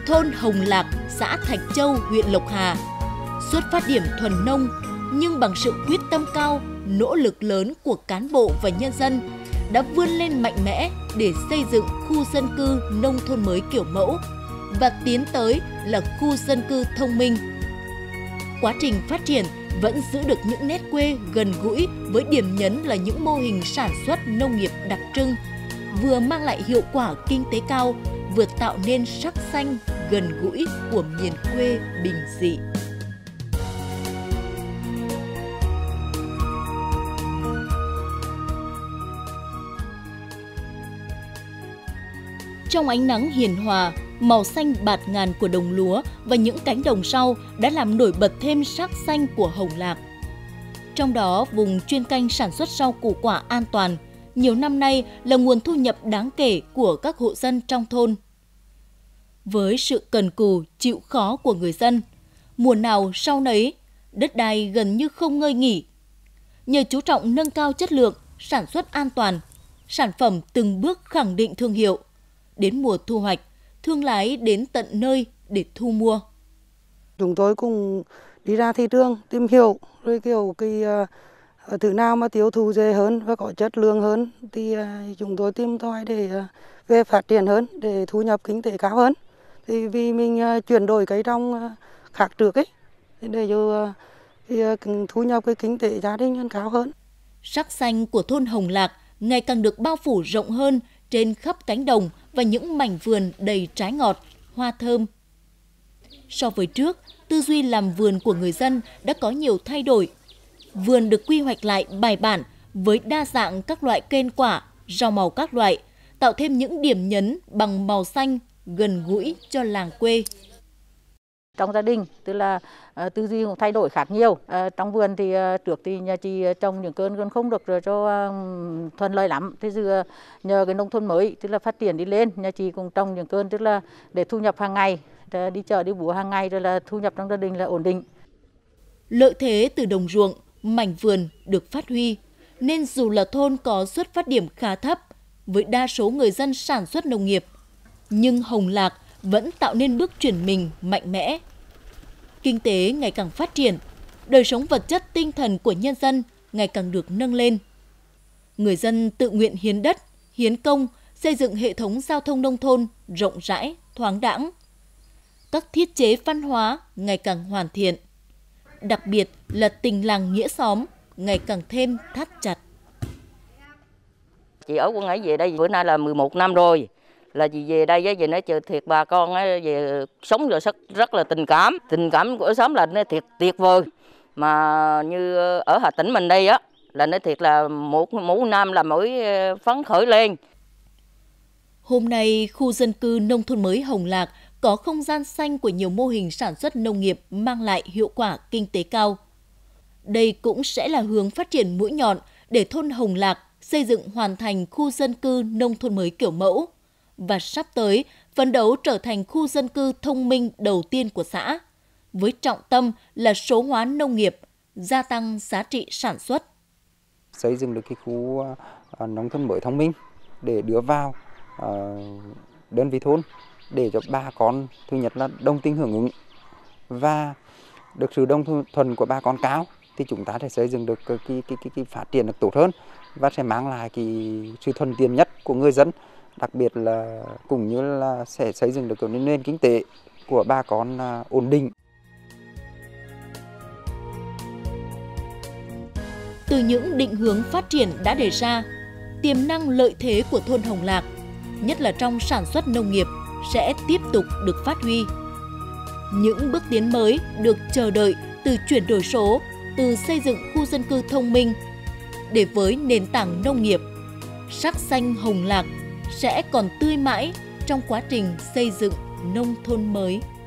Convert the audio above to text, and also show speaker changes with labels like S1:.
S1: thôn Hồng Lạc, xã Thạch Châu, huyện Lộc Hà. Xuất phát điểm thuần nông, nhưng bằng sự quyết tâm cao, nỗ lực lớn của cán bộ và nhân dân đã vươn lên mạnh mẽ để xây dựng khu dân cư nông thôn mới kiểu mẫu và tiến tới là khu dân cư thông minh. Quá trình phát triển vẫn giữ được những nét quê gần gũi với điểm nhấn là những mô hình sản xuất nông nghiệp đặc trưng, vừa mang lại hiệu quả kinh tế cao, vừa tạo nên sắc xanh gần gũi của miền quê bình dị. Trong ánh nắng hiền hòa, màu xanh bạt ngàn của đồng lúa và những cánh đồng sau đã làm nổi bật thêm sắc xanh của Hồng Lạc. Trong đó, vùng chuyên canh sản xuất rau củ quả an toàn, nhiều năm nay là nguồn thu nhập đáng kể của các hộ dân trong thôn. Với sự cần cù, chịu khó của người dân, mùa nào sau nấy, đất đai gần như không ngơi nghỉ. Nhờ chú trọng nâng cao chất lượng, sản xuất an toàn, sản phẩm từng bước khẳng định thương hiệu. Đến mùa thu hoạch, thương lái đến tận nơi để thu mua.
S2: Chúng tôi cũng đi ra thị trường tìm hiểu rồi kiểu thứ nào mà tiêu thụ dễ hơn và có chất lượng hơn thì chúng tôi tìm tòi để về phát triển hơn, để thu nhập kinh tế cao hơn. Thì vì mình chuyển đổi cây trồng khác trước ấy, để cho thu nhập cái kinh tế gia đình cao hơn.
S1: Sắc xanh của thôn Hồng Lạc ngày càng được bao phủ rộng hơn trên khắp cánh đồng và những mảnh vườn đầy trái ngọt, hoa thơm. So với trước, tư duy làm vườn của người dân đã có nhiều thay đổi. Vườn được quy hoạch lại bài bản với đa dạng các loại cây quả, rau màu các loại, tạo thêm những điểm nhấn bằng màu xanh gần gũi cho làng quê.
S3: Trong gia đình, tức là tư duy cũng thay đổi khác nhiều. Trong vườn thì trước thì nhà chị trồng những cơn không được rồi cho thuận lợi lắm. Thế giờ nhờ cái nông thôn mới, tức là phát triển đi lên, nhà chị cũng trồng những cơn tức là để thu nhập hàng ngày, đi chợ đi búa hàng ngày rồi là thu nhập trong gia đình là ổn định.
S1: Lợi thế từ đồng ruộng, mảnh vườn được phát huy, nên dù là thôn có xuất phát điểm khá thấp với đa số người dân sản xuất nông nghiệp, nhưng Hồng Lạc vẫn tạo nên bước chuyển mình mạnh mẽ. Kinh tế ngày càng phát triển, đời sống vật chất tinh thần của nhân dân ngày càng được nâng lên. Người dân tự nguyện hiến đất, hiến công, xây dựng hệ thống giao thông nông thôn rộng rãi, thoáng đãng. Các thiết chế văn hóa ngày càng hoàn thiện. Đặc biệt là tình làng nghĩa xóm ngày càng thêm thắt chặt.
S4: Chị ở Quảng Ngãi về đây bữa nay là 11 năm rồi. Là chị về đây về nó chờ thiệt bà con về sống rồi rất là tình cảm của xóm là nó thiệt tuyệt vời, mà như ở Hà Tĩnh mình đây á là nó thiệt là mỗi năm là mỗi phấn khởi lên.
S1: Hôm nay khu dân cư nông thôn mới Hồng Lạc có không gian xanh của nhiều mô hình sản xuất nông nghiệp mang lại hiệu quả kinh tế cao. Đây cũng sẽ là hướng phát triển mũi nhọn để thôn Hồng Lạc xây dựng hoàn thành khu dân cư nông thôn mới kiểu mẫu. Và sắp tới, phấn đấu trở thành khu dân cư thông minh đầu tiên của xã, với trọng tâm là số hóa nông nghiệp, gia tăng giá trị sản xuất.
S5: Xây dựng được cái khu nông thôn mới thông minh để đưa vào đơn vị thôn, để cho bà con thứ nhất là đồng tình hưởng ứng và được sự đồng thuận của bà con cao, thì chúng ta sẽ xây dựng được cái phát triển được tốt hơn và sẽ mang lại cái sự thuận tiện nhất của người dân. Đặc biệt là cũng như là sẽ xây dựng được nền kinh tế của bà con ổn định.
S1: Từ những định hướng phát triển đã đề ra, tiềm năng lợi thế của thôn Hồng Lạc, nhất là trong sản xuất nông nghiệp, sẽ tiếp tục được phát huy. Những bước tiến mới được chờ đợi từ chuyển đổi số, từ xây dựng khu dân cư thông minh, để với nền tảng nông nghiệp, sắc xanh Hồng Lạc sẽ còn tươi mãi trong quá trình xây dựng nông thôn mới.